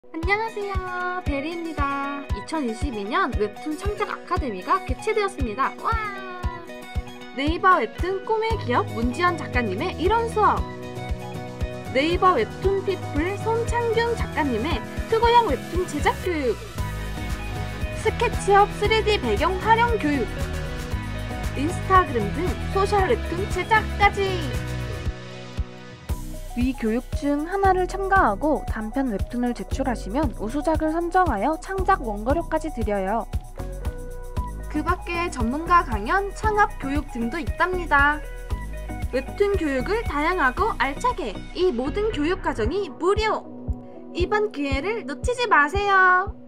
안녕하세요, 베리입니다. 2022년 웹툰 창작 아카데미가 개최되었습니다. 와! 네이버 웹툰 꿈의 기업 문지연 작가님의 이론 수업, 네이버 웹툰 피플 손창균 작가님의 특허형 웹툰 제작 교육, 스케치업 3D 배경 활용 교육, 인스타그램 등 소셜 웹툰 제작까지! 위 교육 중 하나를 첨가하고 단편 웹툰을 제출하시면 우수작을 선정하여 창작 원고료까지 드려요. 그 밖에 전문가 강연, 창업 교육 등도 있답니다. 웹툰 교육을 다양하고 알차게, 이 모든 교육 과정이 무료! 이번 기회를 놓치지 마세요.